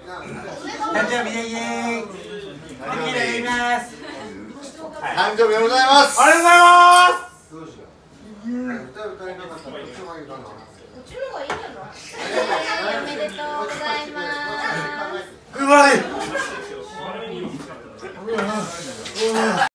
誕生日でイエーイ。できるやります。 誕生日でございます。 ありがとうございます。 歌歌えなかったらこっちの方がいいかな。 こっちの方がいいんじゃない？おめでとうございます。 うまい。